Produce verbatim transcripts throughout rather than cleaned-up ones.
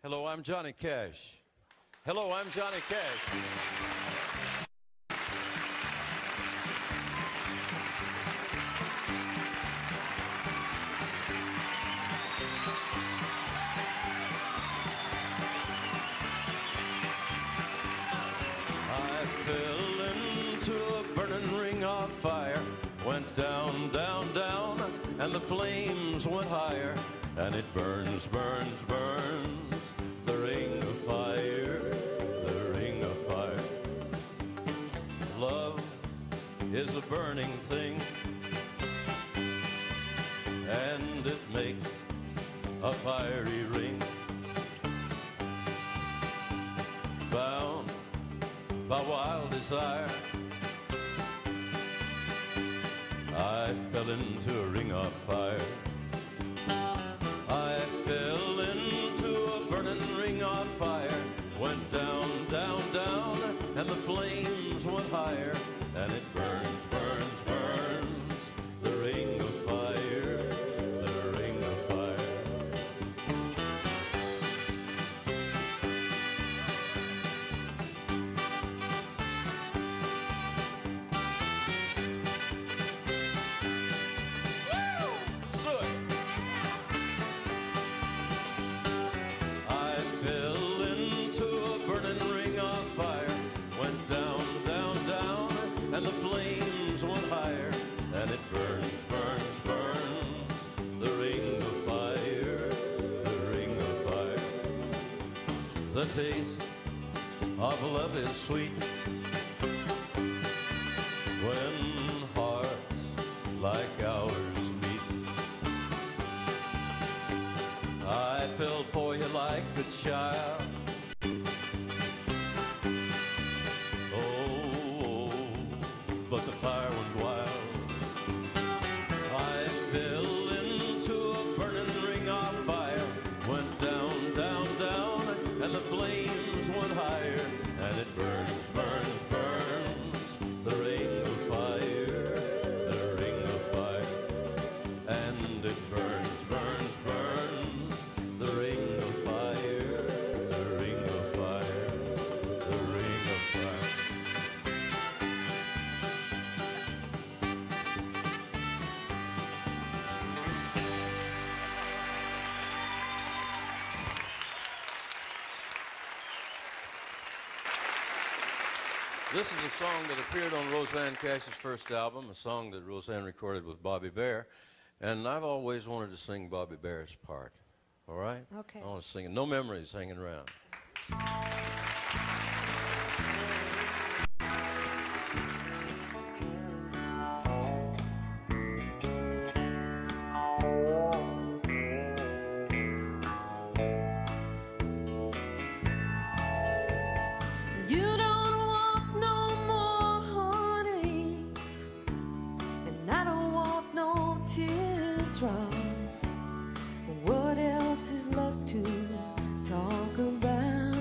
Hello, I'm Johnny Cash. Hello, I'm Johnny Cash. I fell into a burning ring of fire, went down, down, down, and the flames went higher, and it burns, burns, burns, the ring of fire, the ring of fire. Love is a burning thing, and it makes a fiery ring. Bound by wild desire, I fell into a ring of fire. I fell into a burning ring of fire, went down, down, down, and the flames went higher, and it burns, burns, burns, the ring of fire, the ring of fire. And the flames went higher, and it burns, burns, burns, the ring of fire, the ring of fire. The taste of love is sweet when hearts like ours meet. I fell for you like a child. But the fire went wild. I fell into a burning ring of fire, went down, down, down, and the flames went higher, and it burns, burns, burns, the ring of fire, the ring of fire, and it burns, burns, burns, the ring of fire, the ring of fire, the ring of fire. This is a song that appeared on Rosanne Cash's first album, a song that Rosanne recorded with Bobby Bare, and I've always wanted to sing Bobby Bare's part. All right? Okay. I want to sing it. No Memories Hanging Around. You don't want no more heartaches, and I don't want no teardrops. What else is left to talk about?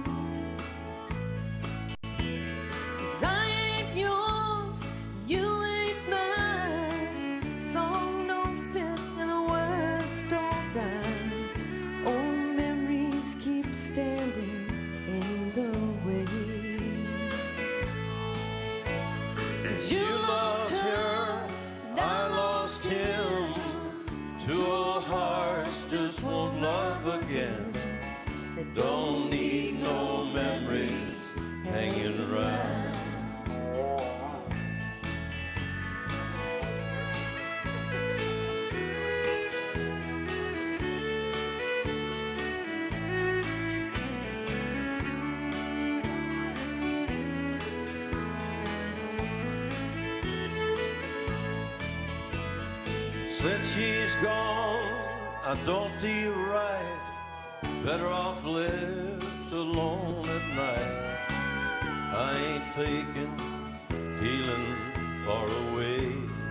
'Cause I ain't yours, you ain't mine. Song don't fit and the words don't rhyme. Old memories keep standing in the way. 'Cause you lost her, I lost him. Two old hearts just won't love again. Don't need no memories hanging around. Since she's gone, I don't feel right. Better off left alone at night. I ain't faking, feeling far away.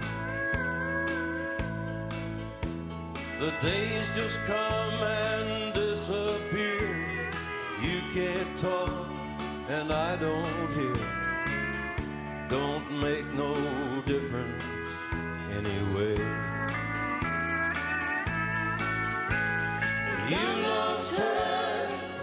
The days just come and disappear. You can't talk and I don't hear. Don't make no difference anyway. You lost her,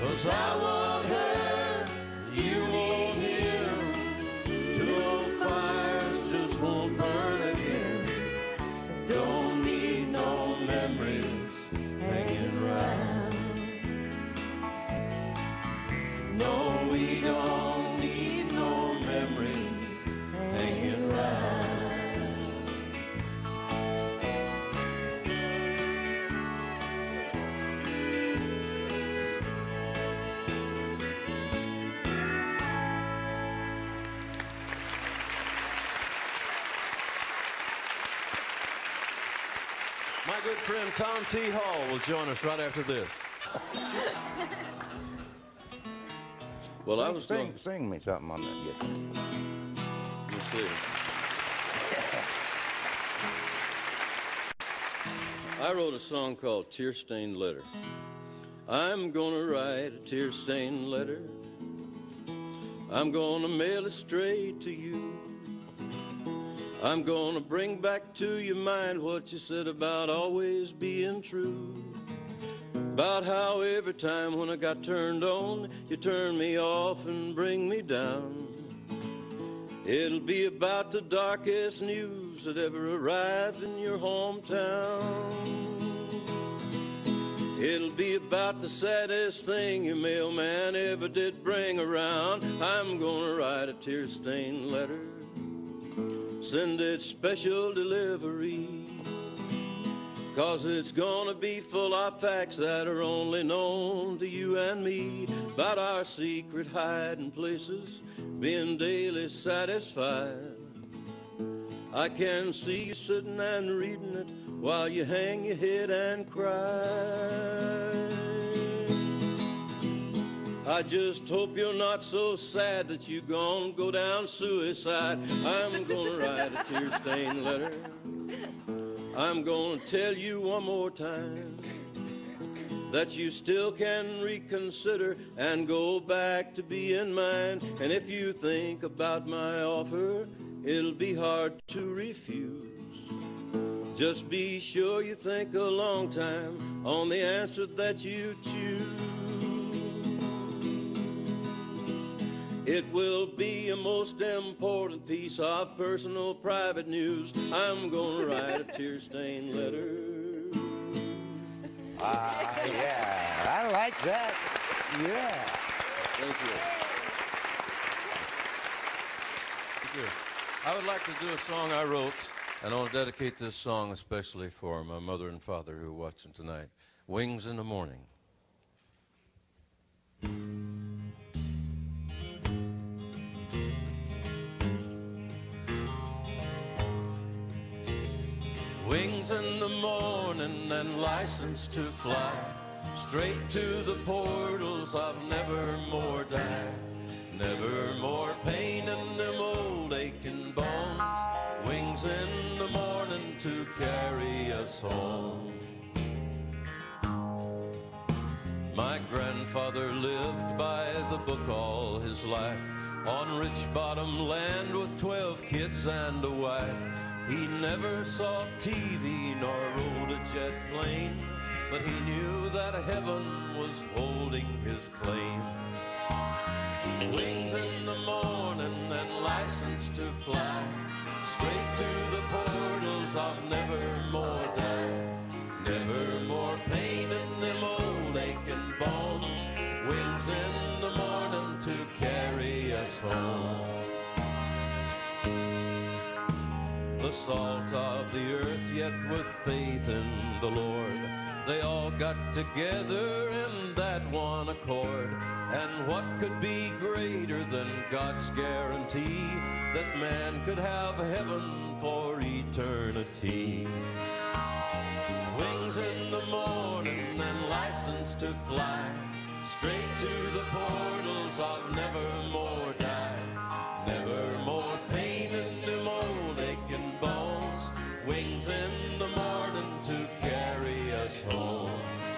'cause I want her, you won't hear. Two old fires just won't burn again. Don't need no memories hanging around. No, we don't need no memories hanging around. My good friend Tom T. Hall will join us right after this. Well, sing, I was sing, going. sing me something on that guitar. Let's see. I wrote a song called Tear Stained Letter. I'm gonna write a tear stained letter. I'm gonna mail it straight to you. I'm gonna bring back to your mind what you said about always being true. About how every time when I got turned on, you turn me off and bring me down. It'll be about the darkest news that ever arrived in your hometown. It'll be about the saddest thing your mailman ever did bring around. I'm gonna write a tear-stained letter, send it special delivery, 'cause it's gonna be full of facts that are only known to you and me, about our secret hiding places being daily satisfied. I can see you sitting and reading it while you hang your head and cry. I just hope you're not so sad that you're gonna go down suicide. I'm gonna write a tear-stained letter. I'm gonna tell you one more time that you still can reconsider and go back to being mine. And if you think about my offer, it'll be hard to refuse. Just be sure you think a long time on the answer that you choose. It will be a most important piece of personal private news. I'm gonna write a tear-stained letter. Ah, uh, yeah, I like that. Yeah. Thank you. Thank you. I would like to do a song I wrote, and I want to dedicate this song especially for my mother and father who are watching tonight. Wings in the Morning. Wings in the morning and license to fly straight to the portals of nevermore die. Never more pain in them old aching bones. Wings in the morning to carry us home. My grandfather lived by the book all his life, on rich bottom land with twelve kids and a wife. He never saw T V nor rode a jet plane, but he knew that heaven was holding his claim. Wings in the morning and license to fly straight to the portals of nevermore die. Never more pain in them old aching bones. Wings in the morning to carry us home. The salt of the earth, yet with faith in the Lord, they all got together in that one accord. And what could be greater than God's guarantee that man could have heaven for eternity? Wings in the morning and license to fly straight to the portals of nevermore die. Never more pain in them old aching bones. Wings in the morning to carry us home.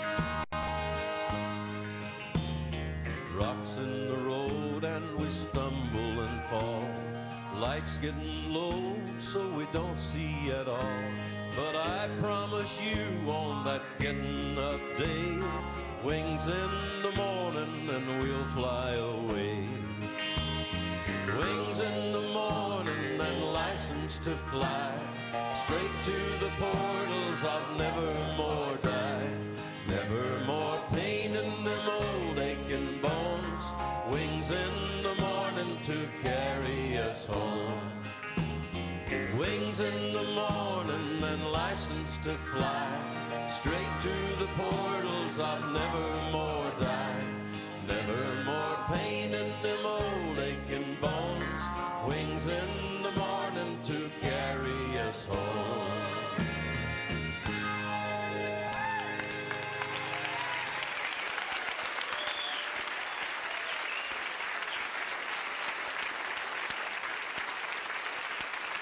Rocks in the road and we stumble and fall. Lights getting low so we don't see at all. But I promise you on that getting up day, wings in the morning and we'll fly away. Wings in the morning and license to fly straight to the portals of nevermore die. Never more pain in them old aching bones. Wings in the morning to carry us home. Wings in the morning and license to fly straight to the portals of nevermore.